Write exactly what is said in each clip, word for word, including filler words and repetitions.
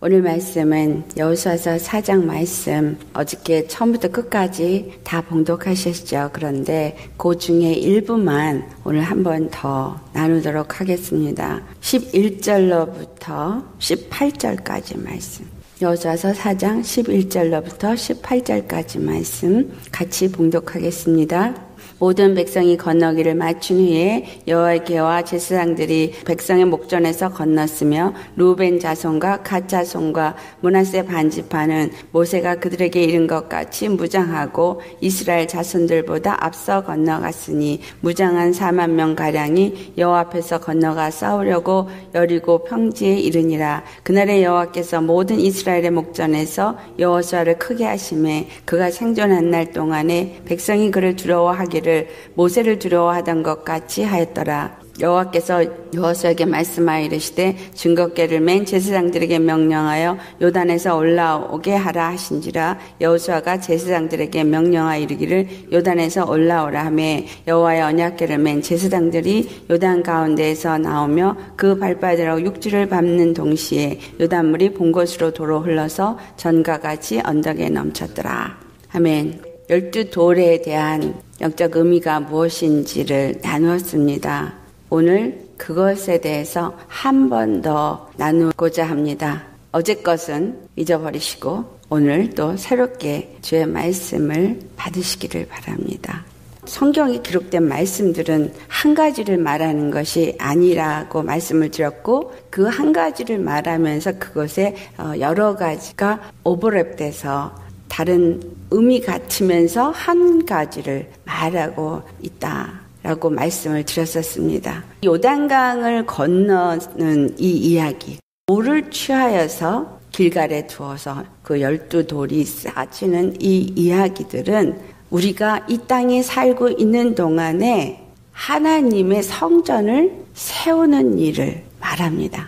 오늘 말씀은 여호수아서 사 장 말씀, 어저께 처음부터 끝까지 다 봉독하셨죠. 그런데 그 중에 일부만 오늘 한 번 더 나누도록 하겠습니다. 십일 절로부터 십팔 절까지 말씀. 여호수아서 사 장 십일 절로부터 십팔 절까지 말씀 같이 봉독하겠습니다. 모든 백성이 건너기를 마친 후에 여호와께와 제사장들이 백성의 목전에서 건넜으며 루벤 자손과 갓 자손과 므낫세 반지파는 모세가 그들에게 이른 것 같이 무장하고 이스라엘 자손들보다 앞서 건너갔으니 무장한 사만 명 가량이 여호와 앞에서 건너가 싸우려고 여리고 평지에 이르니라. 그날에 여호와께서 모든 이스라엘의 목전에서 여호수아를 크게 하심에 그가 생존한 날 동안에 백성이 그를 두려워하기를 모세를 두려워하던 것 같이 하였더라. 여호와께서 여호수아에게 말씀하여 이르시되 증거궤를 맨 제사장들에게 명령하여 요단에서 올라오게 하라 하신지라. 여호수아가 제사장들에게 명령하여 이르기를 요단에서 올라오라 하매 여호와의 언약궤를 맨 제사장들이 요단 가운데에서 나오며 그 발바닥으로 육지를 밟는 동시에 요단물이 본 곳으로 도로 흘러서 전과 같이 언덕에 넘쳤더라. 아멘. 열두 돌에 대한 영적 의미가 무엇인지를 나누었습니다. 오늘 그것에 대해서 한 번 더 나누고자 합니다. 어제 것은 잊어버리시고 오늘 또 새롭게 주의 말씀을 받으시기를 바랍니다. 성경에 기록된 말씀들은 한 가지를 말하는 것이 아니라고 말씀을 드렸고 그 한 가지를 말하면서 그것에 여러 가지가 오버랩돼서 다른 의미 같으면서 한 가지를 말하고 있다라고 말씀을 드렸었습니다. 요단강을 건너는 이 이야기, 돌을 취하여서 길갈에 두어서 그 열두 돌이 쌓지는 이 이야기들은 우리가 이 땅에 살고 있는 동안에 하나님의 성전을 세우는 일을 말합니다.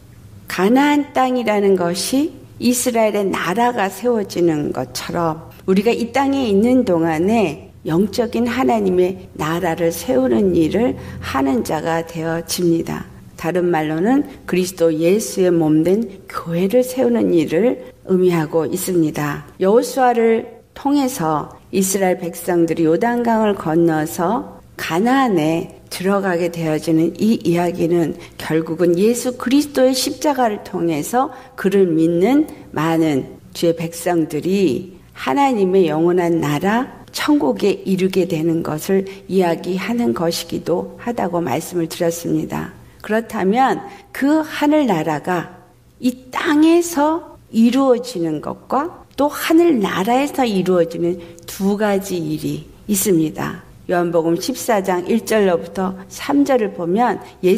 가나안 땅이라는 것이 이스라엘의 나라가 세워지는 것처럼 우리가 이 땅에 있는 동안에 영적인 하나님의 나라를 세우는 일을 하는 자가 되어집니다. 다른 말로는 그리스도 예수의 몸된 교회를 세우는 일을 의미하고 있습니다. 여호수아를 통해서 이스라엘 백성들이 요단강을 건너서 가나안에 들어가게 되어지는 이 이야기는 결국은 예수 그리스도의 십자가를 통해서 그를 믿는 많은 주의 백성들이 하나님의 영원한 나라 천국에 이르게 되는 것을 이야기하는 것이기도 하다고 말씀을 드렸습니다. 그렇다면 그 하늘나라가 이 땅에서 이루어지는 것과 또 하늘나라에서 이루어지는 두 가지 일이 있습니다. 요한복음 십사 장 일 절로부터 삼 절을 보면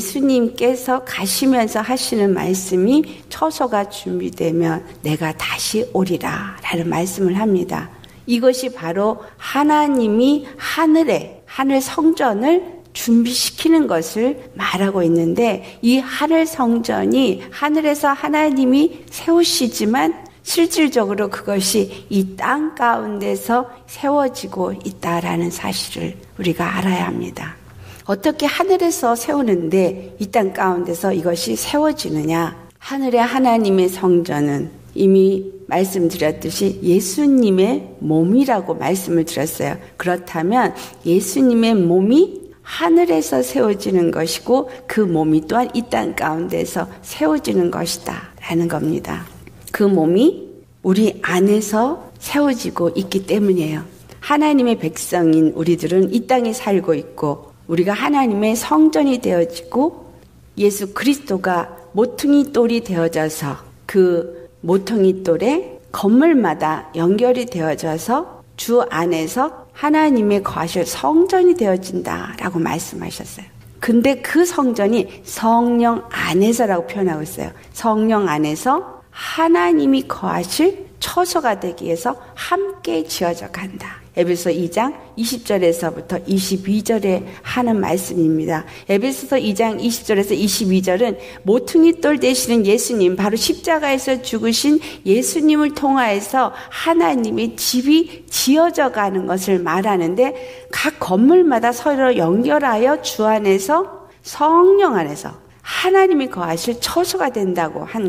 예수님께서 가시면서 하시는 말씀이 처소가 준비되면 내가 다시 오리라 라는 말씀을 합니다. 이것이 바로 하나님이 하늘에 하늘 성전을 준비시키는 것을 말하고 있는데 이 하늘 성전이 하늘에서 하나님이 세우시지만 실질적으로 그것이 이 땅 가운데서 세워지고 있다라는 사실을 우리가 알아야 합니다. 어떻게 하늘에서 세우는데 이 땅 가운데서 이것이 세워지느냐? 하늘의 하나님의 성전은 이미 말씀드렸듯이 예수님의 몸이라고 말씀을 드렸어요. 그렇다면 예수님의 몸이 하늘에서 세워지는 것이고 그 몸이 또한 이 땅 가운데서 세워지는 것이다 라는 겁니다. 그 몸이 우리 안에서 세워지고 있기 때문이에요. 하나님의 백성인 우리들은 이 땅에 살고 있고 우리가 하나님의 성전이 되어지고 예수 그리스도가 모퉁이 돌이 되어져서 그 모퉁이 돌에 건물마다 연결이 되어져서 주 안에서 하나님의 거하실 성전이 되어진다라고 말씀하셨어요. 근데 그 성전이 성령 안에서라고 표현하고 있어요. 성령 안에서 하나님이 거하실 처소가 되기 위해서 함께 지어져 간다. 에베소 이 장 이십 절에서부터 이십이 절에 하는 말씀입니다. 에베소서 이 장 이십 절에서 이십이 절은 모퉁이 돌 되시는 예수님, 바로 십자가에서 죽으신 예수님을 통하여서 하나님의 집이 지어져 가는 것을 말하는데 각 건물마다 서로 연결하여 주 안에서 성령 안에서 하나님이 거하실 처소가 된다고 한 것.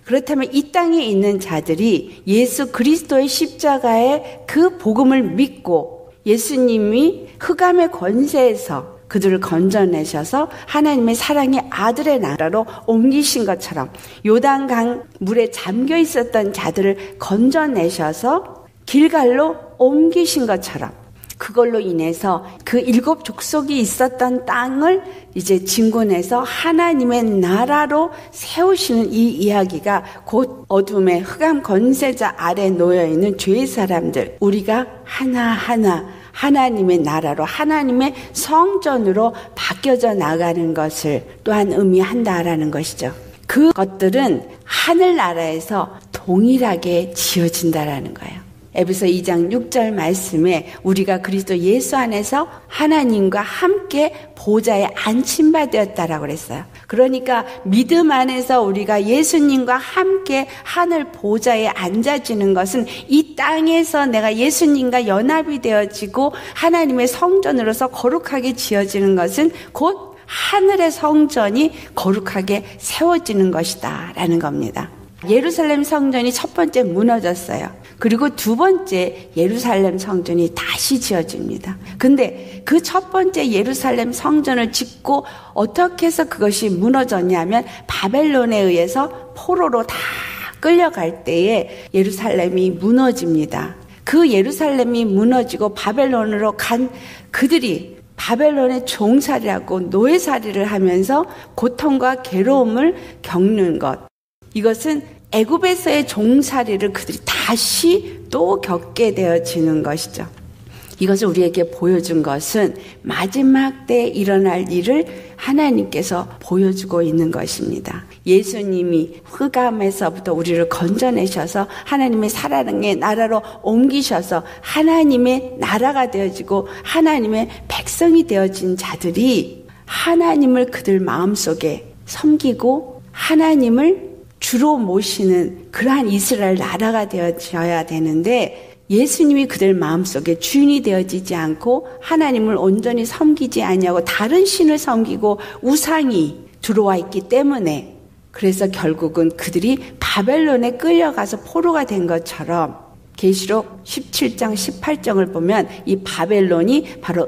그렇다면 이 땅에 있는 자들이 예수 그리스도의 십자가의 그 복음을 믿고 예수님이 흑암의 권세에서 그들을 건져내셔서 하나님의 사랑의 아들의 나라로 옮기신 것처럼 요단강 물에 잠겨 있었던 자들을 건져내셔서 길갈로 옮기신 것처럼 그걸로 인해서 그 일곱 족속이 있었던 땅을 이제 진군해서 하나님의 나라로 세우시는 이 이야기가 곧 어둠의 흑암 권세자 아래 놓여있는 죄의 사람들, 우리가 하나하나 하나님의 나라로 하나님의 성전으로 바뀌어져 나가는 것을 또한 의미한다라는 것이죠. 그것들은 하늘나라에서 동일하게 지어진다라는 거예요. 에베소 이 장 육 절 말씀에 우리가 그리스도 예수 안에서 하나님과 함께 보좌에 앉힌 바 되었다라고 그랬어요. 그러니까 믿음 안에서 우리가 예수님과 함께 하늘 보좌에 앉아지는 것은 이 땅에서 내가 예수님과 연합이 되어지고 하나님의 성전으로서 거룩하게 지어지는 것은 곧 하늘의 성전이 거룩하게 세워지는 것이다 라는 겁니다. 예루살렘 성전이 첫 번째 무너졌어요. 그리고 두 번째 예루살렘 성전이 다시 지어집니다. 근데 그 첫 번째 예루살렘 성전을 짓고 어떻게 해서 그것이 무너졌냐면 바벨론에 의해서 포로로 다 끌려갈 때에 예루살렘이 무너집니다. 그 예루살렘이 무너지고 바벨론으로 간 그들이 바벨론의 종살이라고 노예살이를 하면서 고통과 괴로움을 겪는 것, 이것은 애굽에서의 종살이를 그들이 다시 또 겪게 되어지는 것이죠. 이것을 우리에게 보여준 것은 마지막 때 일어날 일을 하나님께서 보여주고 있는 것입니다. 예수님이 흑암에서부터 우리를 건져내셔서 하나님의 사랑의 나라로 옮기셔서 하나님의 나라가 되어지고 하나님의 백성이 되어진 자들이 하나님을 그들 마음속에 섬기고 하나님을 주로 모시는 그러한 이스라엘 나라가 되어져야 되는데 예수님이 그들 마음속에 주인이 되어지지 않고 하나님을 온전히 섬기지 아니하고 다른 신을 섬기고 우상이 들어와 있기 때문에 그래서 결국은 그들이 바벨론에 끌려가서 포로가 된 것처럼 계시록 십칠 장 십팔 절을 보면 이 바벨론이 바로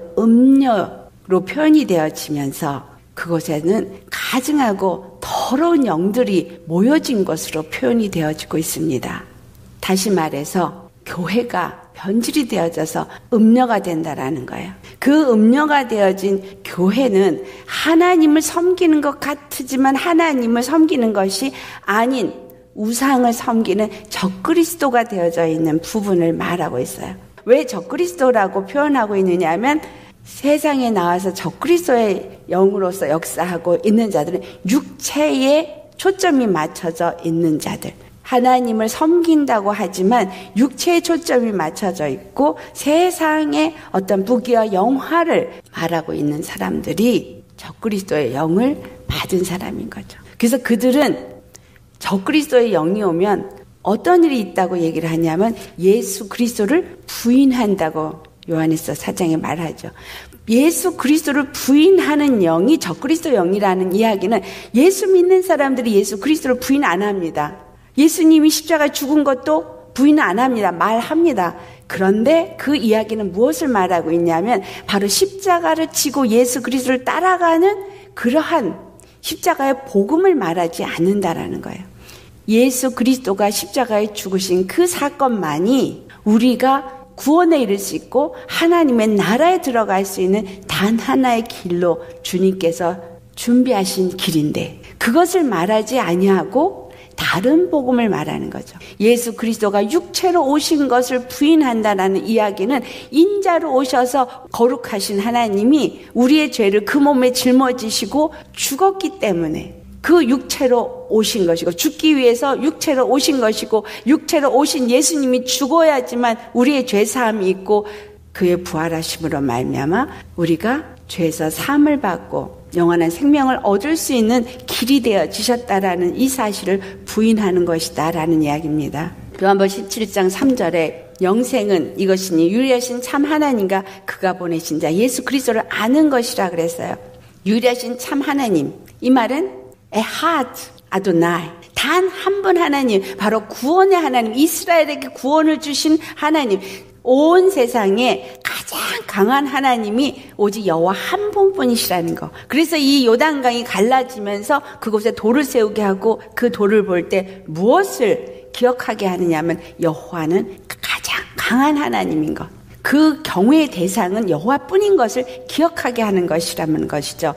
음녀로 표현이 되어지면서 그곳에는 가증하고 더러운 영들이 모여진 것으로 표현이 되어지고 있습니다. 다시 말해서 교회가 변질이 되어져서 음녀가 된다라는 거예요. 그 음녀가 되어진 교회는 하나님을 섬기는 것 같지만 하나님을 섬기는 것이 아닌 우상을 섬기는 적그리스도가 되어져 있는 부분을 말하고 있어요. 왜 적그리스도라고 표현하고 있느냐 하면 세상에 나와서 적그리스도의 영으로서 역사하고 있는 자들은 육체에 초점이 맞춰져 있는 자들, 하나님을 섬긴다고 하지만 육체에 초점이 맞춰져 있고 세상의 어떤 부귀와 영화를 말하고 있는 사람들이 적그리스도의 영을 받은 사람인 거죠. 그래서 그들은 적그리스도의 영이 오면 어떤 일이 있다고 얘기를 하냐면 예수 그리스도를 부인한다고 요한일서 사 장에 말하죠. 예수 그리스도를 부인하는 영이 적그리스도 영이라는 이야기는 예수 믿는 사람들이 예수 그리스도를 부인 안 합니다. 예수님이 십자가에 죽은 것도 부인 안 합니다. 말합니다. 그런데 그 이야기는 무엇을 말하고 있냐면 바로 십자가를 지고 예수 그리스도를 따라가는 그러한 십자가의 복음을 말하지 않는다라는 거예요. 예수 그리스도가 십자가에 죽으신 그 사건만이 우리가 구원에 이를 수 있고 하나님의 나라에 들어갈 수 있는 단 하나의 길로 주님께서 준비하신 길인데 그것을 말하지 아니하고 다른 복음을 말하는 거죠. 예수 그리스도가 육체로 오신 것을 부인한다라는 이야기는 인자로 오셔서 거룩하신 하나님이 우리의 죄를 그 몸에 짊어지시고 죽었기 때문에 그 육체로 오신 것이고 죽기 위해서 육체로 오신 것이고 육체로 오신 예수님이 죽어야지만 우리의 죄사함이 있고 그의 부활하심으로 말미암아 우리가 죄에서 사함을 받고 영원한 생명을 얻을 수 있는 길이 되어지셨다라는 이 사실을 부인하는 것이다라는 이야기입니다. 요한복음 십칠 장 삼 절에 영생은 이것이니 유일하신 참 하나님과 그가 보내신 자 예수 그리스도를 아는 것이라 그랬어요. 유일하신 참 하나님, 이 말은 에하드, 아도나이. 단 한 분 하나님, 바로 구원의 하나님, 이스라엘에게 구원을 주신 하나님, 온 세상에 가장 강한 하나님이 오직 여호와 한 분뿐이시라는 거. 그래서 이 요단강이 갈라지면서 그곳에 돌을 세우게 하고 그 돌을 볼 때 무엇을 기억하게 하느냐면 여호와는 가장 강한 하나님인 것. 그 경외의 대상은 여호와뿐인 것을 기억하게 하는 것이라는 것이죠.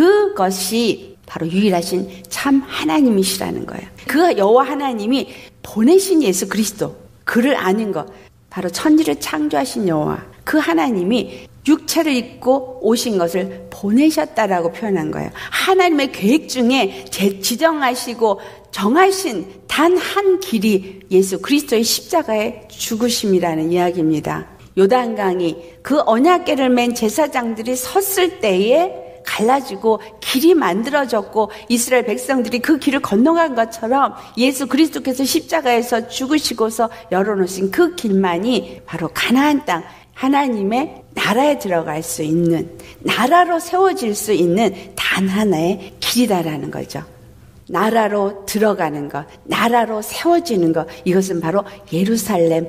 그것이 바로 유일하신 참 하나님이시라는 거예요. 그 여호와 하나님이 보내신 예수 그리스도, 그를 아는 것, 바로 천지를 창조하신 여호와, 그 하나님이 육체를 입고 오신 것을 보내셨다라고 표현한 거예요. 하나님의 계획 중에 지정하시고 정하신 단 한 길이 예수 그리스도의 십자가의 죽으심이라는 이야기입니다. 요단강이 그 언약궤를 맨 제사장들이 섰을 때에 갈라지고 길이 만들어졌고 이스라엘 백성들이 그 길을 건너간 것처럼 예수 그리스도께서 십자가에서 죽으시고서 열어놓으신 그 길만이 바로 가나안 땅, 하나님의 나라에 들어갈 수 있는, 나라로 세워질 수 있는 단 하나의 길이다라는 거죠. 나라로 들어가는 것, 나라로 세워지는 것, 이것은 바로 예루살렘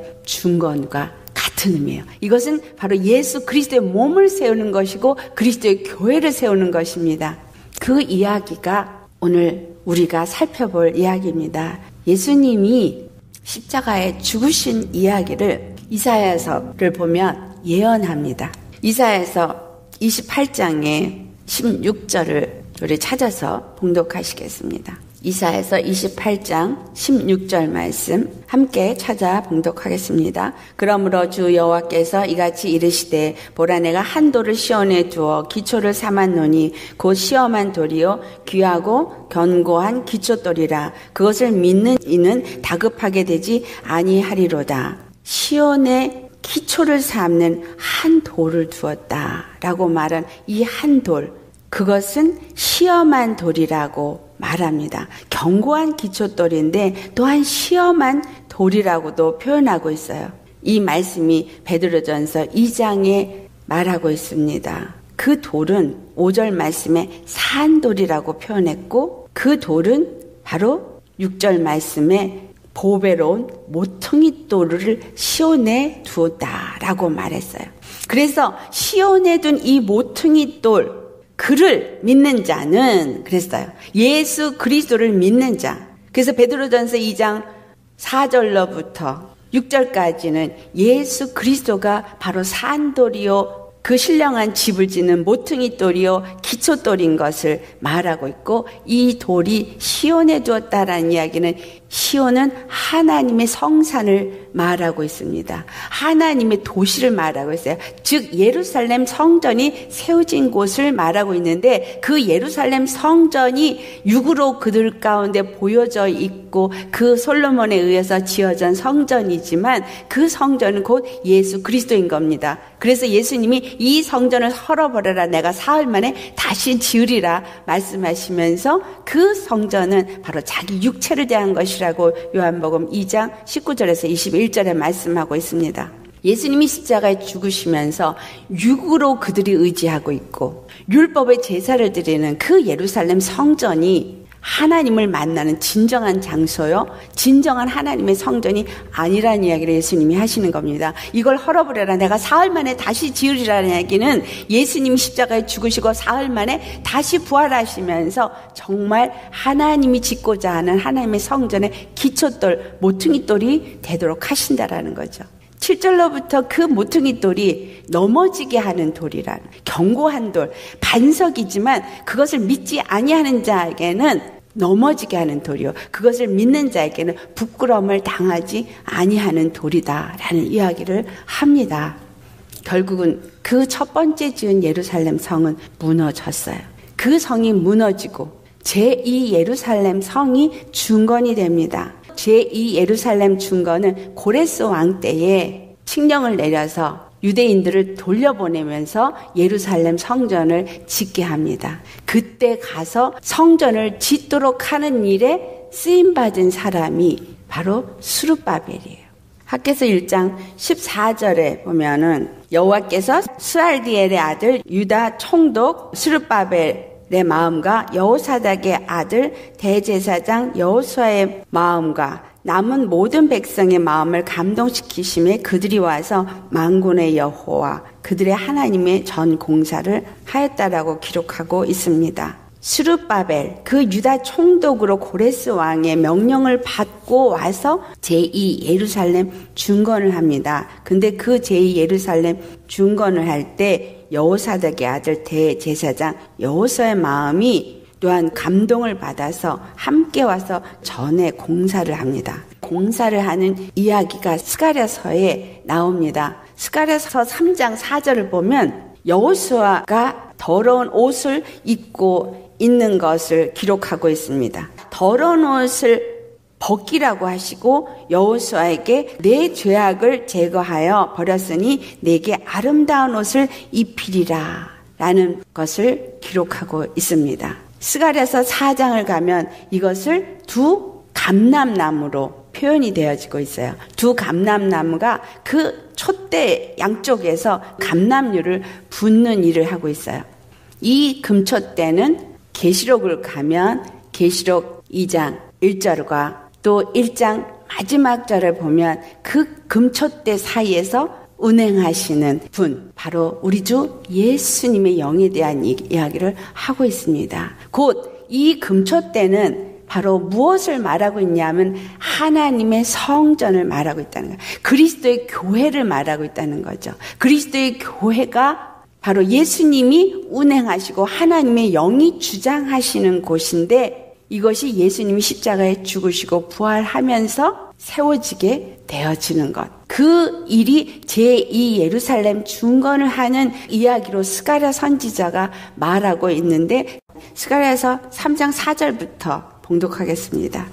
중건과 같은 의미예요. 이것은 바로 예수 그리스도의 몸을 세우는 것이고 그리스도의 교회를 세우는 것입니다. 그 이야기가 오늘 우리가 살펴볼 이야기입니다. 예수님이 십자가에 죽으신 이야기를 이사야서를 보면 예언합니다. 이사야서 이십팔 장의 십육 절을 우리 찾아서 봉독하시겠습니다. 이사야서 이십팔 장 십육 절 말씀 함께 찾아 봉독하겠습니다. 그러므로 주 여호와께서 이같이 이르시되 보라 내가 한 돌을 시온에 두어 기초를 삼았노니 곧 시험한 돌이요 귀하고 견고한 기초돌이라. 그것을 믿는 이는 다급하게 되지 아니하리로다. 시온에 기초를 삼는 한 돌을 두었다라고 말한 이 한 돌, 그것은 시험한 돌이라고 말합니다. 견고한 기초돌인데 또한 시험한 돌이라고도 표현하고 있어요. 이 말씀이 베드로전서 이 장에 말하고 있습니다. 그 돌은 오 절 말씀에 산돌이라고 표현했고 그 돌은 바로 육 절 말씀에 보배로운 모퉁이 돌을 시온에 두었다라고 말했어요. 그래서 시온에 둔 이 모퉁이 돌, 그를 믿는 자는 그랬어요. 예수 그리스도를 믿는 자. 그래서 베드로전서 이 장 사 절로부터 육 절까지는 예수 그리스도가 바로 산돌이요 그 신령한 집을 짓는 모퉁이 돌이요 기초돌인 것을 말하고 있고, 이 돌이 시온에 두었다라는 이야기는 시온은 하나님의 성산을 말하고 있습니다. 하나님의 도시를 말하고 있어요. 즉 예루살렘 성전이 세워진 곳을 말하고 있는데, 그 예루살렘 성전이 육으로 그들 가운데 보여져 있고 그 솔로몬에 의해서 지어진 성전이지만 그 성전은 곧 예수 그리스도인 겁니다. 그래서 예수님이 이 성전을 헐어버려라, 내가 사흘 만에 다시 지으리라 말씀하시면서 그 성전은 바로 자기 육체를 대한 것이라고 요한복음 이 장 십구 절에서 이십일 절에 말씀하고 있습니다. 예수님이 십자가에 죽으시면서 육으로 그들이 의지하고 있고 율법의 제사를 드리는 그 예루살렘 성전이 하나님을 만나는 진정한 장소요, 진정한 하나님의 성전이 아니라는 이야기를 예수님이 하시는 겁니다. 이걸 헐어버려라, 내가 사흘 만에 다시 지으리라는 이야기는 예수님이 십자가에 죽으시고 사흘 만에 다시 부활하시면서 정말 하나님이 짓고자 하는 하나님의 성전의 기초돌, 모퉁이돌이 되도록 하신다라는 거죠. 칠 절로부터 그 모퉁이돌이 넘어지게 하는 돌이란, 견고한 돌, 반석이지만 그것을 믿지 아니하는 자에게는 넘어지게 하는 돌이요, 그것을 믿는 자에게는 부끄러움을 당하지 아니하는 돌이다라는 이야기를 합니다. 결국은 그 첫 번째 지은 예루살렘 성은 무너졌어요. 그 성이 무너지고 제이 예루살렘 성이 중건이 됩니다. 제이 예루살렘 중건은 고레스 왕 때에 칙령을 내려서 유대인들을 돌려보내면서 예루살렘 성전을 짓게 합니다. 그때 가서 성전을 짓도록 하는 일에 쓰임받은 사람이 바로 스룹바벨이에요. 학개서 일 장 십사 절에 보면은 여호와께서 스알디엘의 아들 유다 총독 스룹바벨 마음과 여호사닥의 아들 대제사장 여호수아의 마음과 남은 모든 백성의 마음을 감동시키심에 그들이 와서 만군의 여호와 그들의 하나님의 전 공사를 하였다라고 기록하고 있습니다. 스룹바벨, 그 유다 총독으로 고레스 왕의 명령을 받고 와서 제이 예루살렘 중건을 합니다. 근데 그 제이 예루살렘 중건을 할 때 여호사닥의 아들 대제사장 여호수아의 마음이 또한 감동을 받아서 함께 와서 전에 공사를 합니다. 공사를 하는 이야기가 스가랴서에 나옵니다. 스가랴서 삼 장 사 절을 보면 여호수아가 더러운 옷을 입고 있는 것을 기록하고 있습니다. 더러운 옷을 벗기라고 하시고 여호수아에게 내 죄악을 제거하여 버렸으니 내게 아름다운 옷을 입히리라 라는 것을 기록하고 있습니다. 스가랴서 사 장을 가면 이것을 두 감람나무로 표현이 되어지고 있어요. 두 감람나무가 그 촛대 양쪽에서 감람류를 붓는 일을 하고 있어요. 이 금촛대는 계시록을 가면 계시록 이 장 일 절과 또 일 장 마지막 절을 보면 그 금촛대 사이에서 운행하시는 분, 바로 우리 주 예수님의 영에 대한 이야기를 하고 있습니다. 곧 이 금촛대는 바로 무엇을 말하고 있냐면 하나님의 성전을 말하고 있다는 거예요. 그리스도의 교회를 말하고 있다는 거죠. 그리스도의 교회가 바로 예수님이 운행하시고 하나님의 영이 주장하시는 곳인데 이것이 예수님이 십자가에 죽으시고 부활하면서 세워지게 되어지는 것. 그 일이 제이 예루살렘 중건을 하는 이야기로 스가랴 선지자가 말하고 있는데 스가랴서 삼 장 사 절부터 봉독하겠습니다.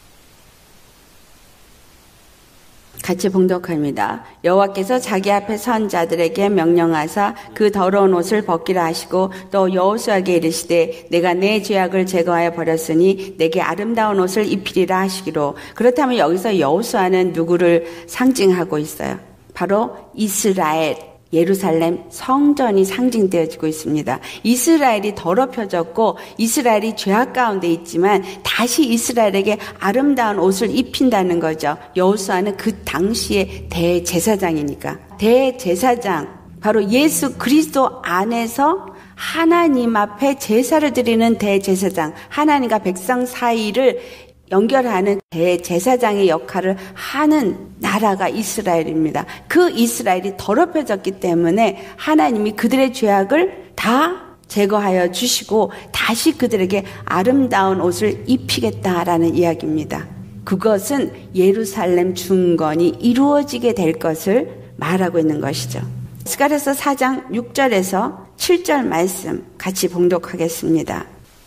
같이 봉독합니다. 여호와께서 자기 앞에 선 자들에게 명령하사 그 더러운 옷을 벗기라 하시고 또 여호수아에게 이르시되 내가 내 죄악을 제거하여 버렸으니 내게 아름다운 옷을 입히리라 하시기로. 그렇다면 여기서 여호수아는 누구를 상징하고 있어요? 바로 이스라엘, 예루살렘 성전이 상징되어지고 있습니다. 이스라엘이 더럽혀졌고 이스라엘이 죄악 가운데 있지만 다시 이스라엘에게 아름다운 옷을 입힌다는 거죠. 여호수아는 그 당시의 대제사장이니까. 대제사장, 바로 예수 그리스도 안에서 하나님 앞에 제사를 드리는 대제사장, 하나님과 백성 사이를 연결하는 대제사장의 역할을 하는 나라가 이스라엘입니다. 그 이스라엘이 더럽혀졌기 때문에 하나님이 그들의 죄악을 다 제거하여 주시고 다시 그들에게 아름다운 옷을 입히겠다라는 이야기입니다. 그것은 예루살렘 중건이 이루어지게 될 것을 말하고 있는 것이죠. 스가랴서 사 장 육 절에서 칠 절 말씀 같이 봉독하겠습니다.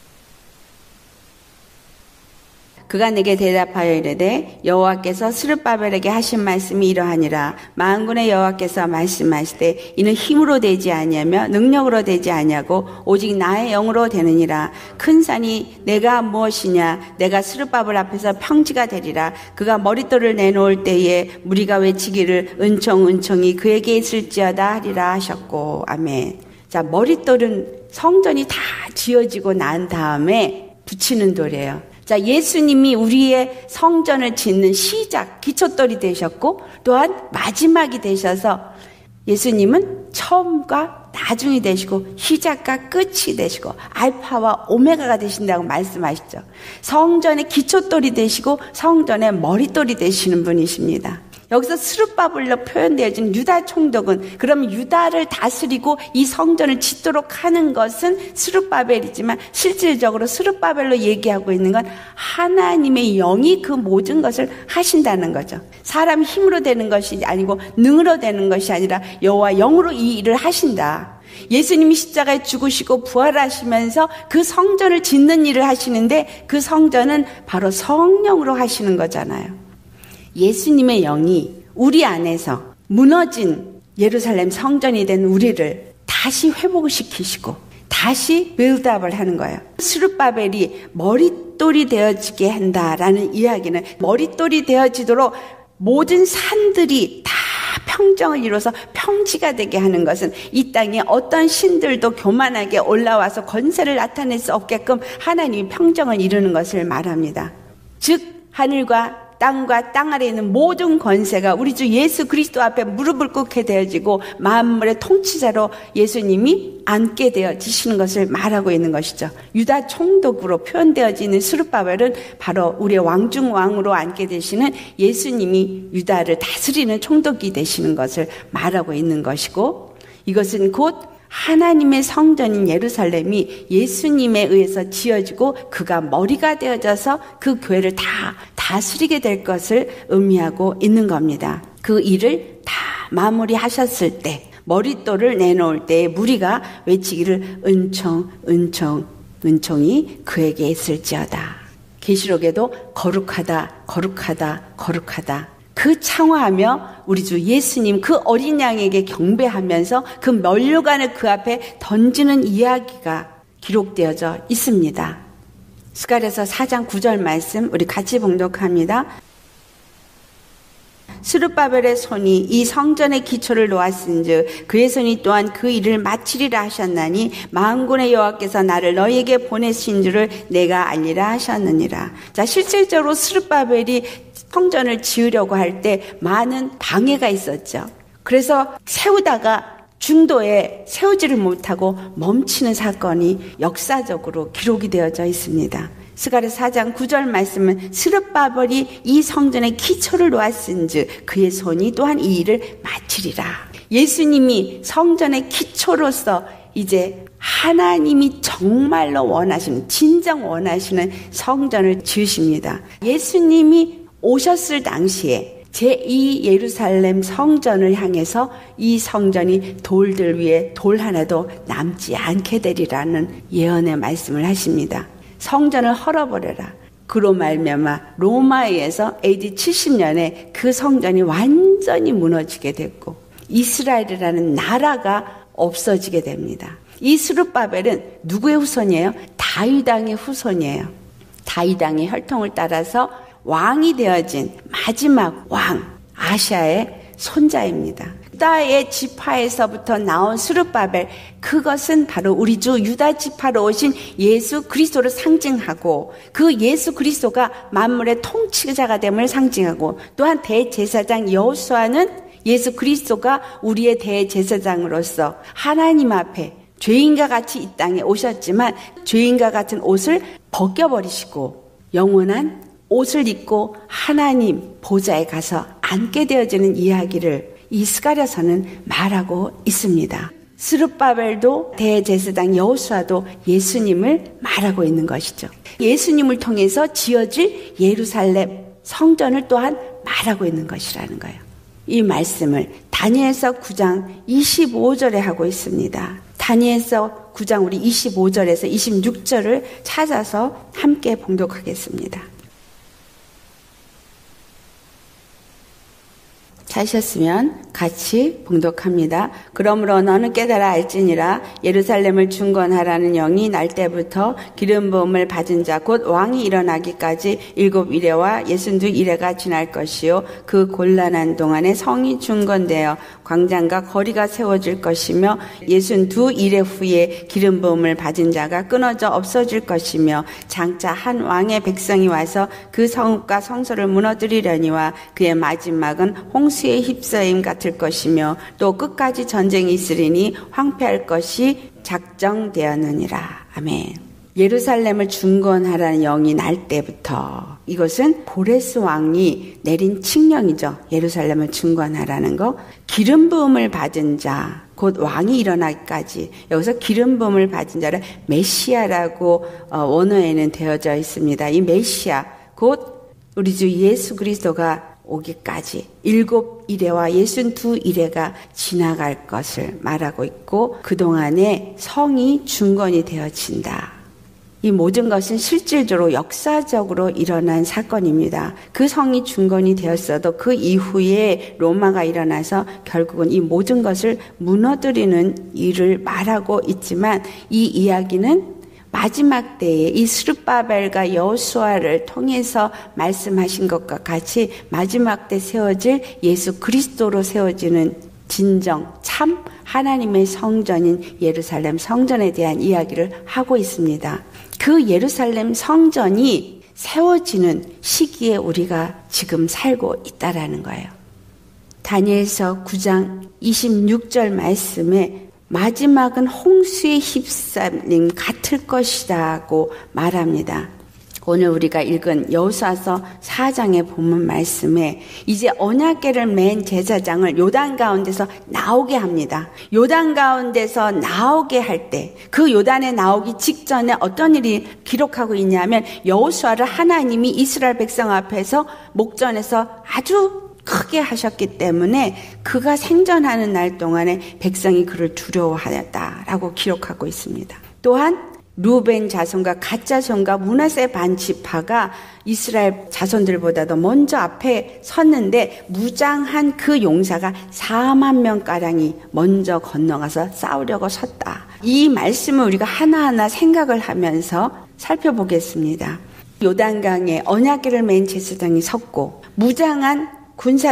그가 내게 대답하여 이르되 여호와께서 스룹바벨에게 하신 말씀이 이러하니라. 만군의 여호와께서 말씀하시되 이는 힘으로 되지 아니하며 능력으로 되지 아니하고 오직 나의 영으로 되느니라. 큰 산이 내가 무엇이냐? 내가 스룹바벨 앞에서 평지가 되리라. 그가 머릿돌을 내놓을 때에 무리가 외치기를 은총 은총이 그에게 있을지어다 하리라 하셨고. 아멘. 자, 머릿돌은 성전이 다 지어지고 난 다음에 붙이는 돌이에요. 자, 예수님이 우리의 성전을 짓는 시작, 기초돌이 되셨고 또한 마지막이 되셔서 예수님은 처음과 나중이 되시고 시작과 끝이 되시고 알파와 오메가가 되신다고 말씀하시죠. 성전의 기초돌이 되시고 성전의 머릿돌이 되시는 분이십니다. 여기서 스룹바벨로 표현되어진 유다 총독은 그럼 유다를 다스리고 이 성전을 짓도록 하는 것은 스룹바벨이지만 실질적으로 스룹바벨로 얘기하고 있는 건 하나님의 영이 그 모든 것을 하신다는 거죠. 사람 힘으로 되는 것이 아니고 능으로 되는 것이 아니라 여호와 영으로 이 일을 하신다. 예수님이 십자가에 죽으시고 부활하시면서 그 성전을 짓는 일을 하시는데 그 성전은 바로 성령으로 하시는 거잖아요. 예수님의 영이 우리 안에서 무너진 예루살렘 성전이 된 우리를 다시 회복시키시고 다시 빌드업을 하는 거예요. 스룹바벨이 머릿돌이 되어지게 한다라는 이야기는 머릿돌이 되어지도록 모든 산들이 다 평정을 이루어서 평지가 되게 하는 것은 이 땅에 어떤 신들도 교만하게 올라와서 권세를 나타낼 수 없게끔 하나님이 평정을 이루는 것을 말합니다. 즉 하늘과 땅과 땅 아래에 있는 모든 권세가 우리 주 예수 그리스도 앞에 무릎을 꿇게 되어지고 만물의 통치자로 예수님이 앉게 되어지시는 것을 말하고 있는 것이죠. 유다 총독으로 표현되어지는 스룹바벨은 바로 우리의 왕중 왕으로 앉게 되시는 예수님이 유다를 다스리는 총독이 되시는 것을 말하고 있는 것이고, 이것은 곧 하나님의 성전인 예루살렘이 예수님에 의해서 지어지고 그가 머리가 되어져서 그 교회를 다 다스리게 될 것을 의미하고 있는 겁니다. 그 일을 다 마무리하셨을 때, 머릿돌을 내놓을 때 무리가 외치기를 은총 은총 은총이 그에게 있을지어다. 계시록에도 거룩하다 거룩하다 거룩하다 그 창화하며 우리 주 예수님 그 어린 양에게 경배하면서 그 면류관을 그 앞에 던지는 이야기가 기록되어져 있습니다. 스가랴서 사 장 구 절 말씀 우리 같이 봉독합니다. 스룹바벨의 손이 이 성전의 기초를 놓았은즉 그의 손이 또한 그 일을 마치리라 하셨나니 만군의 여호와께서 나를 너희에게 보내신 줄을 내가 알리라 하셨느니라. 자, 실질적으로 스룹바벨이 성전을 지으려고 할 때 많은 방해가 있었죠. 그래서 세우다가 중도에 세우지를 못하고 멈추는 사건이 역사적으로 기록이 되어져 있습니다. 스가랴 사 장 구 절 말씀은 스룹바벨이 이 성전의 기초를 놓았은즉 그의 손이 또한 이 일을 마치리라. 예수님이 성전의 기초로서 이제 하나님이 정말로 원하시는, 진정 원하시는 성전을 지으십니다. 예수님이 오셨을 당시에 제이 예루살렘 성전을 향해서 이 성전이 돌들 위에 돌 하나도 남지 않게 되리라는 예언의 말씀을 하십니다. 성전을 헐어버려라. 그로 말미암아 로마에 의해서 에이디 칠십 년에 그 성전이 완전히 무너지게 됐고 이스라엘이라는 나라가 없어지게 됩니다. 이 스룹바벨은 누구의 후손이에요? 다윗왕의 후손이에요. 다윗왕의 혈통을 따라서 왕이 되어진 마지막 왕 아시아의 손자입니다. 유다의 지파에서부터 나온 스룹바벨, 그것은 바로 우리 주 유다 지파로 오신 예수 그리스도를 상징하고 그 예수 그리스도가 만물의 통치자가 됨을 상징하고, 또한 대제사장 여호수아는 예수 그리스도가 우리의 대제사장으로서 하나님 앞에 죄인과 같이 이 땅에 오셨지만 죄인과 같은 옷을 벗겨버리시고 영원한 옷을 입고 하나님 보좌에 가서 앉게 되어지는 이야기를 이 스가랴서는 말하고 있습니다. 스룹바벨도 대제사장 여호수아도 예수님을 말하고 있는 것이죠. 예수님을 통해서 지어질 예루살렘 성전을 또한 말하고 있는 것이라는 거예요. 이 말씀을 다니엘서 구 장 이십오 절에 하고 있습니다. 다니엘서 구 장 우리 이십오 절에서 이십육 절을 찾아서 함께 봉독하겠습니다. 찾으셨으면 같이 봉독합니다. 그러므로 너는 깨달아 알지니라. 예루살렘을 중건하라는 영이 날 때부터 기름 부음을 받은 자 곧 왕이 일어나기까지 일곱 이레와 예순두 이레가 지날 것이요 그 곤란한 동안에 성이 중건되어 광장과 거리가 세워질 것이며 예순두 이레 후에 기름 부음을 받은 자가 끊어져 없어질 것이며 장차 한 왕의 백성이 와서 그 성읍과 성소를 무너뜨리려니와 그의 마지막은 홍수의 휩싸임 같을 것이며 또 끝까지 전쟁이 있으리니 황폐할 것이 작정되었느니라. 아멘. 예루살렘을 중건하라는 영이 날 때부터, 이것은 고레스 왕이 내린 칙령이죠. 예루살렘을 중건하라는 거. 기름 부음을 받은 자, 곧 왕이 일어나기까지, 여기서 기름 부음을 받은 자를 메시아라고 원어에는 되어져 있습니다. 이 메시아, 곧 우리 주 예수 그리스도가 오기까지 일곱 이레와 예순두 이레가 지나갈 것을 말하고 있고, 그동안에 성이 중건이 되어진다. 이 모든 것은 실질적으로 역사적으로 일어난 사건입니다. 그 성이 중건이 되었어도 그 이후에 로마가 일어나서 결국은 이 모든 것을 무너뜨리는 일을 말하고 있지만, 이 이야기는 마지막 때에 이 스룹바벨과 여호수아를 통해서 말씀하신 것과 같이 마지막 때 세워질 예수 그리스도로 세워지는 진정 참 하나님의 성전인 예루살렘 성전에 대한 이야기를 하고 있습니다. 그 예루살렘 성전이 세워지는 시기에 우리가 지금 살고 있다라는 거예요. 다니엘서 구 장 이십육 절 말씀에 마지막은 홍수의 휩싸림 같을 것이라고 말합니다. 오늘 우리가 읽은 여호수아서 사 장의 본문 말씀에 이제 언약궤를 맨 제사장을 요단 가운데서 나오게 합니다. 요단 가운데서 나오게 할 때 그 요단에 나오기 직전에 어떤 일이 기록하고 있냐면 여호수아를 하나님이 이스라엘 백성 앞에서 목전에서 아주 크게 하셨기 때문에 그가 생전하는 날 동안에 백성이 그를 두려워하였다라고 기록하고 있습니다. 또한 루벤 자손과 갓 자손과 므낫세 반 지파가 이스라엘 자손들보다도 먼저 앞에 섰는데 무장한 그 용사가 사만 명가량이 먼저 건너가서 싸우려고 섰다. 이 말씀을 우리가 하나하나 생각을 하면서 살펴보겠습니다. 요단강에 언약궤를 맨 제사장이 섰고 무장한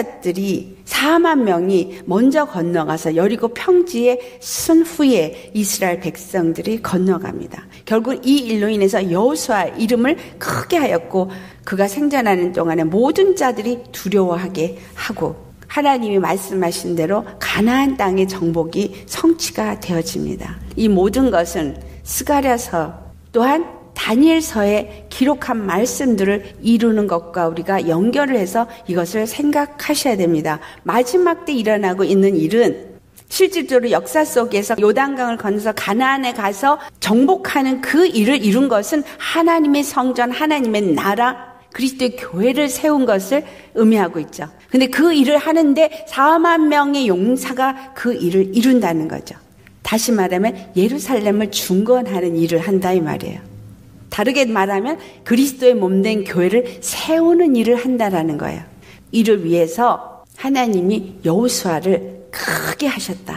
군사들이 사만 명이 먼저 건너가서 여리고 평지에 쓴 후에 이스라엘 백성들이 건너갑니다. 결국 이 일로 인해서 여호수아 이름을 크게 하였고 그가 생존하는 동안에 모든 자들이 두려워하게 하고 하나님이 말씀하신 대로 가나안 땅의 정복이 성취가 되어집니다. 이 모든 것은 스가랴서 또한 다니엘서에 기록한 말씀들을 이루는 것과 우리가 연결을 해서 이것을 생각하셔야 됩니다. 마지막 때 일어나고 있는 일은 실질적으로 역사 속에서 요단강을 건너서 가나안에 가서 정복하는 그 일을 이룬 것은 하나님의 성전, 하나님의 나라, 그리스도의 교회를 세운 것을 의미하고 있죠. 근데 그 일을 하는데 사만 명의 용사가 그 일을 이룬다는 거죠. 다시 말하면 예루살렘을 중건하는 일을 한다 이 말이에요. 다르게 말하면 그리스도의 몸된 교회를 세우는 일을 한다라는 거예요. 이를 위해서 하나님이 여호수아를 크게 하셨다.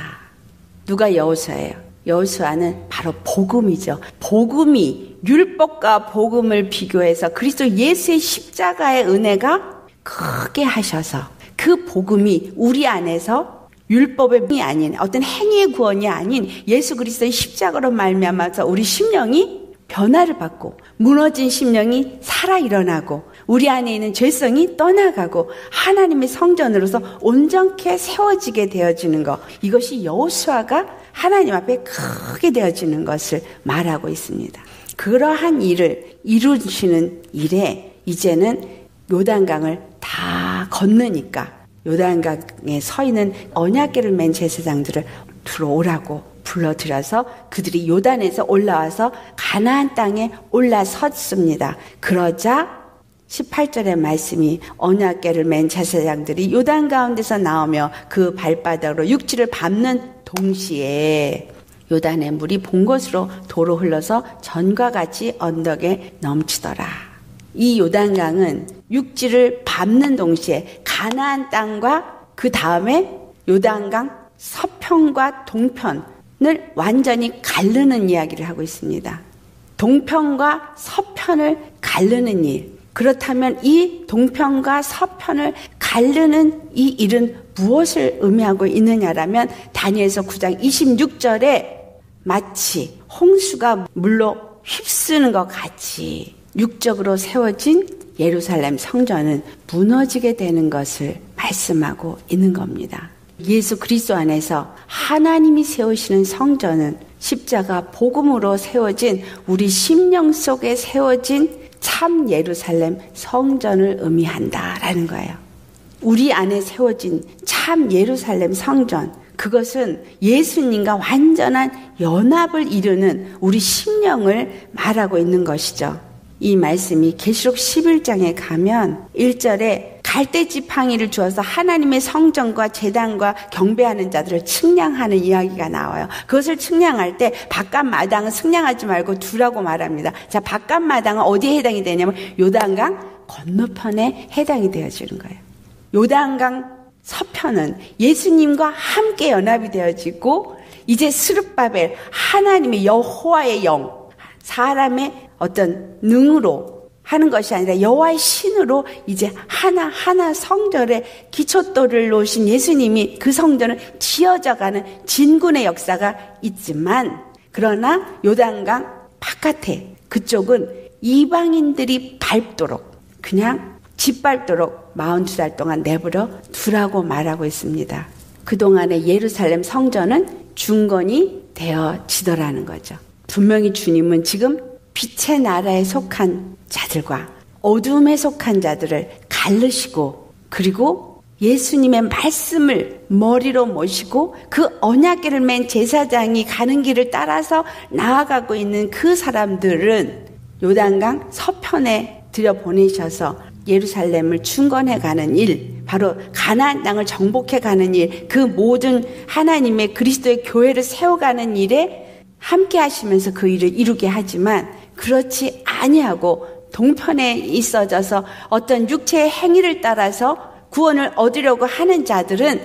누가 여호수아예요? 여호수아는 바로 복음이죠. 복음이 율법과 복음을 비교해서 그리스도 예수의 십자가의 은혜가 크게 하셔서 그 복음이 우리 안에서 율법의 아닌 어떤 행위의 구원이 아닌 예수 그리스도의 십자가로 말미암아서 우리 심령이 변화를 받고 무너진 심령이 살아 일어나고 우리 안에 있는 죄성이 떠나가고 하나님의 성전으로서 온전케 세워지게 되어지는 것, 이것이 여호수아가 하나님 앞에 크게 되어지는 것을 말하고 있습니다. 그러한 일을 이루시는 일에 이제는 요단강을 다 건너니까 요단강에 서 있는 언약궤를 맨 제사장들을 들어오라고 불러들여서 그들이 요단에서 올라와서 가나안 땅에 올라섰습니다. 그러자 십팔 절의 말씀이 언약궤를 맨 제사장들이 요단 가운데서 나오며 그 발바닥으로 육지를 밟는 동시에 요단의 물이 본 곳으로 도로 흘러서 전과 같이 언덕에 넘치더라. 이 요단강은 육지를 밟는 동시에 가나안 땅과 그 다음에 요단강 서편과 동편 을 완전히 가르는 이야기를 하고 있습니다. 동편과 서편을 가르는 일. 그렇다면 이 동편과 서편을 가르는 이 일은 무엇을 의미하고 있느냐라면 다니엘서 구 장 이십육 절에 마치 홍수가 물로 휩쓰는 것 같이 육적으로 세워진 예루살렘 성전은 무너지게 되는 것을 말씀하고 있는 겁니다. 예수 그리스도 안에서 하나님이 세우시는 성전은 십자가 복음으로 세워진 우리 심령 속에 세워진 참 예루살렘 성전을 의미한다라는 거예요. 우리 안에 세워진 참 예루살렘 성전, 그것은 예수님과 완전한 연합을 이루는 우리 심령을 말하고 있는 것이죠. 이 말씀이 계시록 십일 장에 가면 일 절에 갈대 지팡이를 주어서 하나님의 성전과 제단과 경배하는 자들을 측량하는 이야기가 나와요. 그것을 측량할 때 바깥 마당은 측량하지 말고 두라고 말합니다. 자, 바깥 마당은 어디에 해당이 되냐면 요단강 건너편에 해당이 되어지는 거예요. 요단강 서편은 예수님과 함께 연합이 되어지고 이제 스룹바벨 하나님의 여호와의 영, 사람의 어떤 능으로 하는 것이 아니라 여호와의 신으로 이제 하나하나 성전에 기초돌을 놓으신 예수님이 그 성전을 지어져가는 진군의 역사가 있지만, 그러나 요단강 바깥에 그쪽은 이방인들이 밟도록, 그냥 짓밟도록 마흔두 달 동안 내버려 두라고 말하고 있습니다. 그동안의 예루살렘 성전은 중건이 되어지더라는 거죠. 분명히 주님은 지금 빛의 나라에 속한 자들과 어둠에 속한 자들을 가르시고, 그리고 예수님의 말씀을 머리로 모시고 그 언약궤를 맨 제사장이 가는 길을 따라서 나아가고 있는 그 사람들은 요단강 서편에 들여보내셔서 예루살렘을 중건해 가는 일, 바로 가나안 땅을 정복해 가는 일, 그 모든 하나님의 그리스도의 교회를 세워가는 일에 함께 하시면서 그 일을 이루게 하지만, 그렇지 아니하고 동편에 있어져서 어떤 육체의 행위를 따라서 구원을 얻으려고 하는 자들은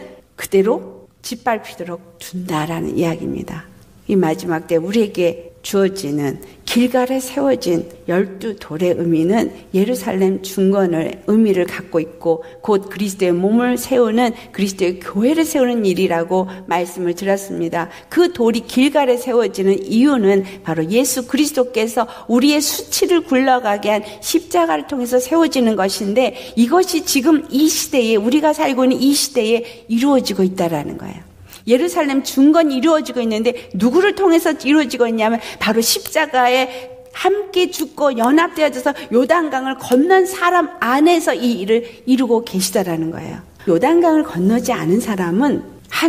그대로 짓밟히도록 둔다라는 이야기입니다. 이 마지막 때 우리에게 주어지는 길갈에 세워진 열두 돌의 의미는 예루살렘 중건을 의미를 갖고 있고, 곧 그리스도의 몸을 세우는, 그리스도의 교회를 세우는 일이라고 말씀을 드렸습니다. 그 돌이 길갈에 세워지는 이유는 바로 예수 그리스도께서 우리의 수치를 굴러가게 한 십자가를 통해서 세워지는 것인데, 이것이 지금 이 시대에, 우리가 살고 있는 이 시대에 이루어지고 있다라는 거예요. 예루살렘 중건이 이루어지고 있는데 누구를 통해서 이루어지고 있냐면 바로 십자가에 함께 죽고 연합되어져서 요단강을 건넌 사람 안에서 이 일을 이루고 계시다라는 거예요. 요단강을 건너지 않은 사람은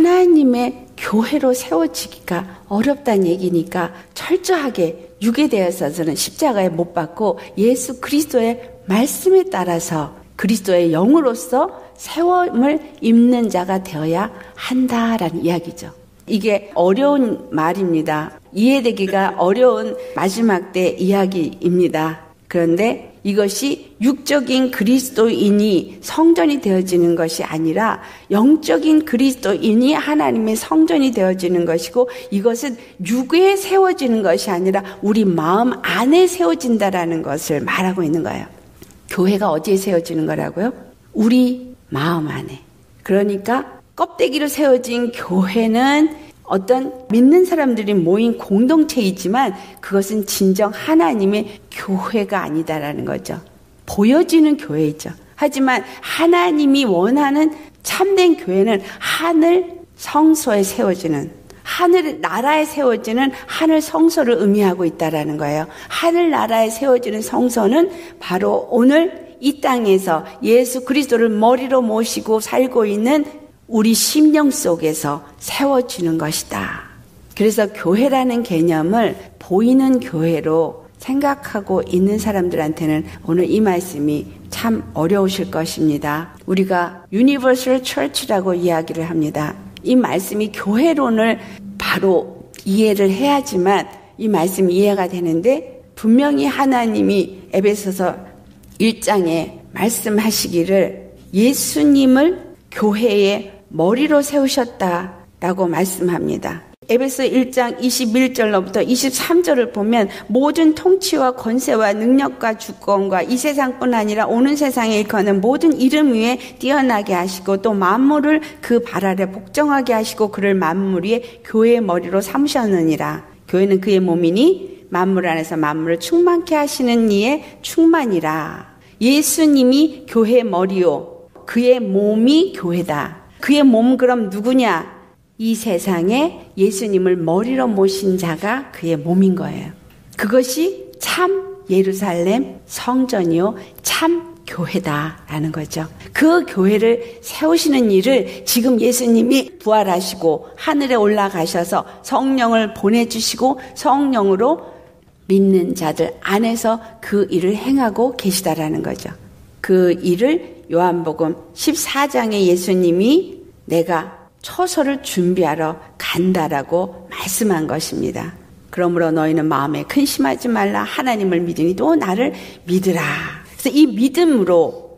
하나님의 교회로 세워지기가 어렵다는 얘기니까 철저하게 육에 대해서는 십자가에 못 박고 예수 그리스도의 말씀에 따라서 그리스도의 영으로서 세움을 입는 자가 되어야 한다라는 이야기죠. 이게 어려운 말입니다. 이해되기가 어려운 마지막 때 이야기입니다. 그런데 이것이 육적인 그리스도인이 성전이 되어지는 것이 아니라 영적인 그리스도인이 하나님의 성전이 되어지는 것이고, 이것은 육에 세워지는 것이 아니라 우리 마음 안에 세워진다라는 것을 말하고 있는 거예요. 교회가 어디에 세워지는 거라고요? 우리 마음 안에. 그러니까 껍데기로 세워진 교회는 어떤 믿는 사람들이 모인 공동체이지만 그것은 진정 하나님의 교회가 아니다라는 거죠. 보여지는 교회이죠. 하지만 하나님이 원하는 참된 교회는 하늘 성소에 세워지는, 하늘 나라에 세워지는 하늘 성소를 의미하고 있다라는 거예요. 하늘 나라에 세워지는 성소는 바로 오늘 이 땅에서 예수 그리스도를 머리로 모시고 살고 있는 우리 심령 속에서 세워지는 것이다. 그래서 교회라는 개념을 보이는 교회로 생각하고 있는 사람들한테는 오늘 이 말씀이 참 어려우실 것입니다. 우리가 Universal Church라고 이야기를 합니다. 이 말씀이 교회론을 바로 이해를 해야지만 이 말씀이 이해가 되는데, 분명히 하나님이 에베소서 일 장에 말씀하시기를 예수님을 교회의 머리로 세우셨다라고 말씀합니다. 에베소 일 장 이십일 절로부터 이십삼 절을 보면 모든 통치와 권세와 능력과 주권과 이 세상뿐 아니라 오는 세상에 일컫는 모든 이름 위에 뛰어나게 하시고 또 만물을 그 발 아래 복종하게 하시고 그를 만물 위에 교회의 머리로 삼으셨느니라. 교회는 그의 몸이니 만물 안에서 만물을 충만케 하시는 이의 충만이라. 예수님이 교회의 머리요, 그의 몸이 교회다. 그의 몸 그럼 누구냐? 이 세상에 예수님을 머리로 모신 자가 그의 몸인 거예요. 그것이 참 예루살렘 성전이요 참 교회다라는 거죠. 그 교회를 세우시는 일을 지금 예수님이 부활하시고 하늘에 올라가셔서 성령을 보내주시고 성령으로 믿는 자들 안에서 그 일을 행하고 계시다라는 거죠. 그 일을 요한복음 십사 장에 예수님이 내가 처소를 준비하러 간다라고 말씀한 것입니다. 그러므로 너희는 마음에 근심하지 말라. 하나님을 믿으니 또 나를 믿으라. 그래서 이 믿음으로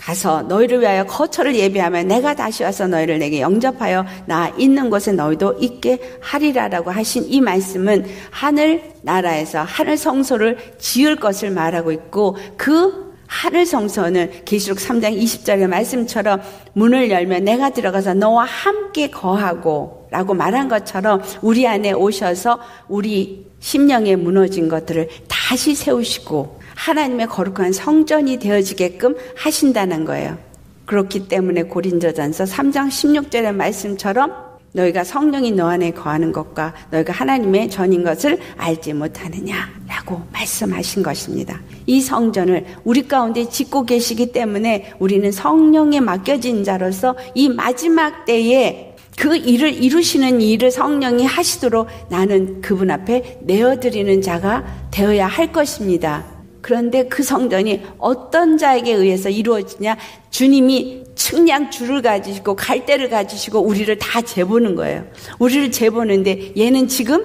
가서 너희를 위하여 거처를 예비하며 내가 다시 와서 너희를 내게 영접하여 나 있는 곳에 너희도 있게 하리라라고 하신 이 말씀은 하늘 나라에서 하늘 성소를 지을 것을 말하고 있고, 그 하늘 성소는 계시록 삼 장 이십 절의 말씀처럼 문을 열면 내가 들어가서 너와 함께 거하고 라고 말한 것처럼 우리 안에 오셔서 우리 심령에 무너진 것들을 다시 세우시고 하나님의 거룩한 성전이 되어지게끔 하신다는 거예요. 그렇기 때문에 고린도전서 삼 장 십육 절의 말씀처럼 너희가 성령이 너 안에 거하는 것과 너희가 하나님의 전인 것을 알지 못하느냐라고 말씀하신 것입니다. 이 성전을 우리 가운데 짓고 계시기 때문에 우리는 성령에 맡겨진 자로서 이 마지막 때에 그 일을 이루시는 일을 성령이 하시도록 나는 그분 앞에 내어드리는 자가 되어야 할 것입니다. 그런데 그 성전이 어떤 자에게 의해서 이루어지냐? 주님이 측량 줄을 가지시고 갈대를 가지시고 우리를 다 재보는 거예요. 우리를 재보는데 얘는 지금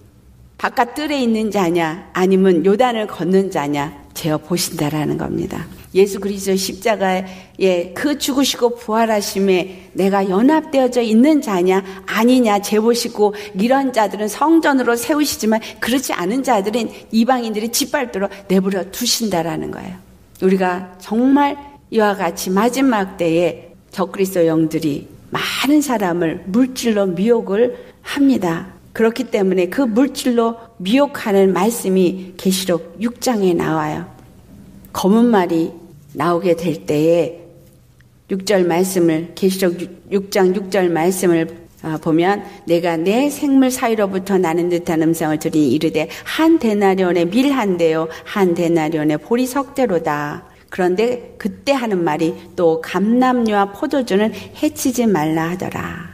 바깥 뜰에 있는 자냐 아니면 요단을 걷는 자냐 재어 보신다라는 겁니다. 예수 그리스도의 십자가에 그 죽으시고 부활하심에 내가 연합되어져 있는 자냐 아니냐 재보시고, 이런 자들은 성전으로 세우시지만 그렇지 않은 자들은 이방인들이 짓밟도록 내버려 두신다라는 거예요. 우리가 정말 이와 같이 마지막 때에 적그리스도 영들이 많은 사람을 물질로 미혹을 합니다. 그렇기 때문에 그 물질로 미혹하는 말씀이 계시록 육 장에 나와요. 검은 말이 나오게 될 때에 육 절 말씀을, 계시록 육 장 육 절 말씀을 보면 내가 내 생물 사이로부터 나는 듯한 음성을 들으니 이르되 한 데나리온의 밀 한 대요 한 데나리온의 보리 석 대로다. 그런데 그때 하는 말이 또 감람류와 포도주는 해치지 말라 하더라.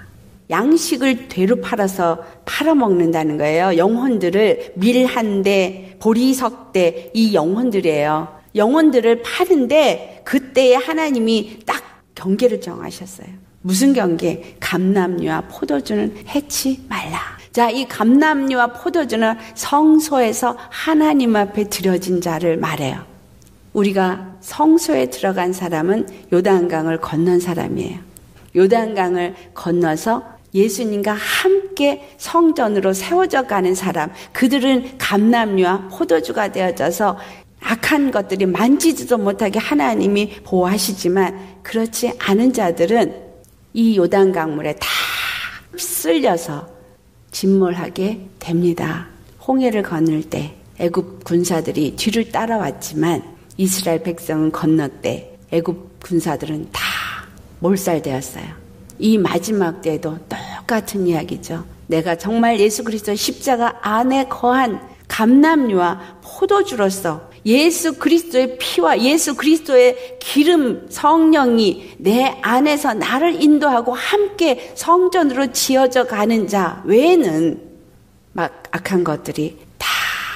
양식을 되로 팔아서 팔아먹는다는 거예요. 영혼들을 밀 한 대, 보리 석 대, 이 영혼들이에요. 영혼들을 파는데 그때에 하나님이 딱 경계를 정하셨어요. 무슨 경계? 감람류와 포도주는 해치 말라. 자, 이 감람류와 포도주는 성소에서 하나님 앞에 드려진 자를 말해요. 우리가 성소에 들어간 사람은 요단강을 건넌 사람이에요. 요단강을 건너서 예수님과 함께 성전으로 세워져 가는 사람, 그들은 감람류와 포도주가 되어져서 악한 것들이 만지지도 못하게 하나님이 보호하시지만, 그렇지 않은 자들은 이 요단강물에 다 쓸려서 진몰하게 됩니다. 홍해를 건널 때 애굽 군사들이 뒤를 따라왔지만 이스라엘 백성은 건넜대 애굽 군사들은 다 몰살되었어요. 이 마지막 때에도 똑같은 이야기죠. 내가 정말 예수 그리스도 십자가 안에 거한 감람류와 포도주로서 예수 그리스도의 피와 예수 그리스도의 기름 성령이 내 안에서 나를 인도하고 함께 성전으로 지어져 가는 자 외에는 막 악한 것들이 다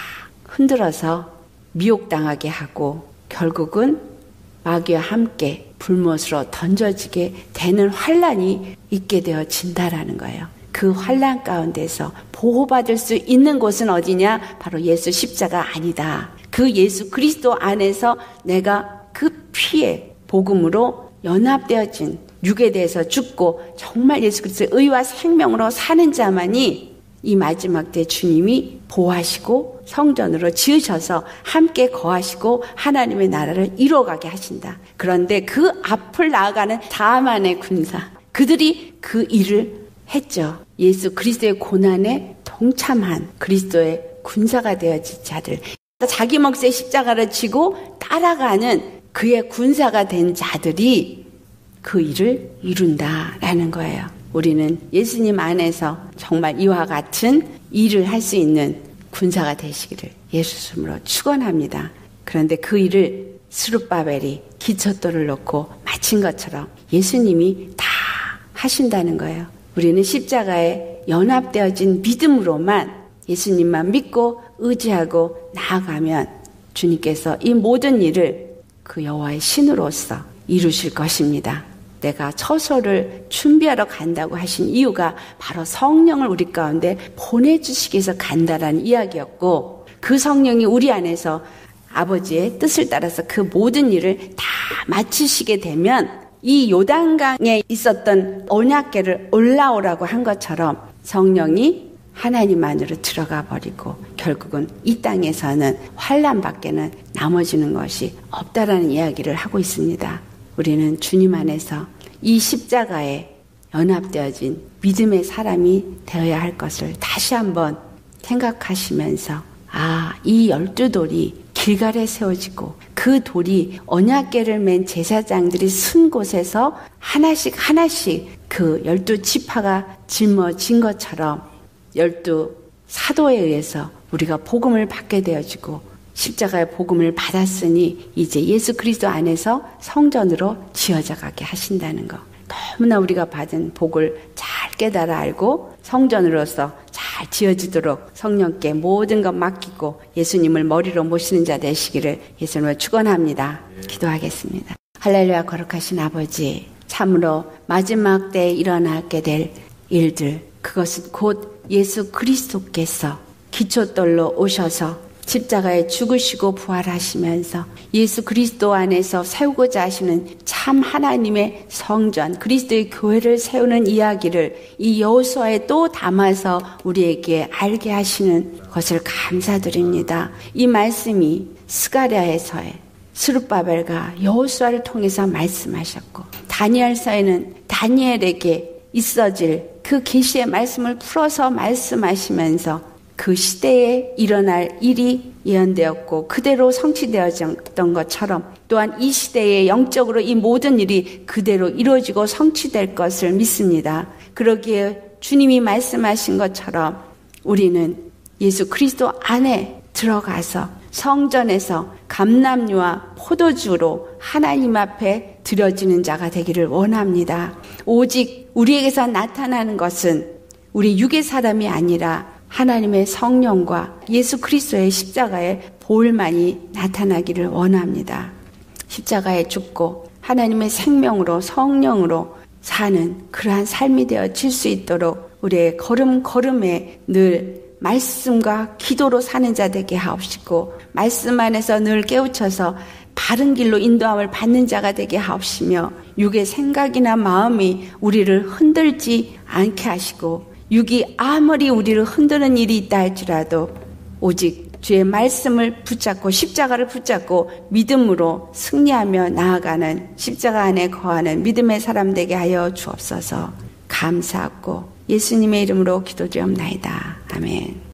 흔들어서 미혹당하게 하고 결국은 마귀와 함께 불못으로 던져지게 되는 환란이 있게 되어진다라는 거예요. 그 환란 가운데서 보호받을 수 있는 곳은 어디냐? 바로 예수 십자가 아니다. 그 예수 그리스도 안에서 내가 그 피의 복음으로 연합되어진 육에 대해서 죽고 정말 예수 그리스도의 의와 생명으로 사는 자만이 이 마지막 때 주님이 보호하시고 성전으로 지으셔서 함께 거하시고 하나님의 나라를 이루어가게 하신다. 그런데 그 앞을 나아가는 다만의 군사, 그들이 그 일을 했죠. 예수 그리스도의 고난에 동참한 그리스도의 군사가 되어진 자들, 자기 몫의 십자가를 지고 따라가는 그의 군사가 된 자들이 그 일을 이룬다라는 거예요. 우리는 예수님 안에서 정말 이와 같은 일을 할 수 있는 군사가 되시기를 예수 이름으로 축원합니다. 그런데 그 일을 스룹바벨이 기초돌을 놓고 마친 것처럼 예수님이 다 하신다는 거예요. 우리는 십자가에 연합되어진 믿음으로만 예수님만 믿고 의지하고 나아가면 주님께서 이 모든 일을 그 여호와의 신으로서 이루실 것입니다. 내가 처소를 준비하러 간다고 하신 이유가 바로 성령을 우리 가운데 보내주시기 위해서 간다라는 이야기였고, 그 성령이 우리 안에서 아버지의 뜻을 따라서 그 모든 일을 다 마치시게 되면 이 요단강에 있었던 언약궤를 올라오라고 한 것처럼 성령이 하나님 안으로 들어가 버리고 결국은 이 땅에서는 환난밖에는 나머지는 것이 없다라는 이야기를 하고 있습니다. 우리는 주님 안에서 이 십자가에 연합되어진 믿음의 사람이 되어야 할 것을 다시 한번 생각하시면서 아, 이 열두 돌이 길갈에 세워지고 그 돌이 언약궤를 맨 제사장들이 쓴 곳에서 하나씩 하나씩 그 열두 지파가 짊어진 것처럼 열두 사도에 의해서 우리가 복음을 받게 되어지고 십자가의 복음을 받았으니 이제 예수 그리스도 안에서 성전으로 지어져 가게 하신다는 것. 너무나 우리가 받은 복을 잘 깨달아 알고 성전으로서 잘 지어지도록 성령께 모든 것 맡기고 예수님을 머리로 모시는 자 되시기를 예수님을 축원합니다. 기도하겠습니다. 할렐루야. 거룩하신 아버지, 참으로 마지막 때에 일어나게 될 일들, 그것은 곧 예수 그리스도께서 기초돌로 오셔서 십자가에 죽으시고 부활하시면서 예수 그리스도 안에서 세우고자 하시는 참 하나님의 성전, 그리스도의 교회를 세우는 이야기를 이 여호수아에 또 담아서 우리에게 알게 하시는 것을 감사드립니다. 이 말씀이 스가랴에서의 스룹바벨과 여호수아를 통해서 말씀하셨고 다니엘서에는 다니엘에게 있어질 그 계시의 말씀을 풀어서 말씀하시면서 그 시대에 일어날 일이 예언되었고 그대로 성취되어졌던 것처럼 또한 이 시대에 영적으로 이 모든 일이 그대로 이루어지고 성취될 것을 믿습니다. 그러기에 주님이 말씀하신 것처럼 우리는 예수 그리스도 안에 들어가서 성전에서 감람류와 포도주로 하나님 앞에 드려지는 자가 되기를 원합니다. 오직 우리에게서 나타나는 것은 우리 육의 사람이 아니라 하나님의 성령과 예수 그리스도의 십자가의 보혈만이 나타나기를 원합니다. 십자가에 죽고 하나님의 생명으로 성령으로 사는 그러한 삶이 되어질 수 있도록 우리의 걸음걸음에 늘 말씀과 기도로 사는 자 되게 하옵시고 말씀 안에서 늘 깨우쳐서 바른 길로 인도함을 받는 자가 되게 하옵시며 육의 생각이나 마음이 우리를 흔들지 않게 하시고 육이 아무리 우리를 흔드는 일이 있다 할지라도 오직 주의 말씀을 붙잡고 십자가를 붙잡고 믿음으로 승리하며 나아가는 십자가 안에 거하는 믿음의 사람 되게 하여 주옵소서. 감사하고 예수님의 이름으로 기도드리옵나이다. 아멘.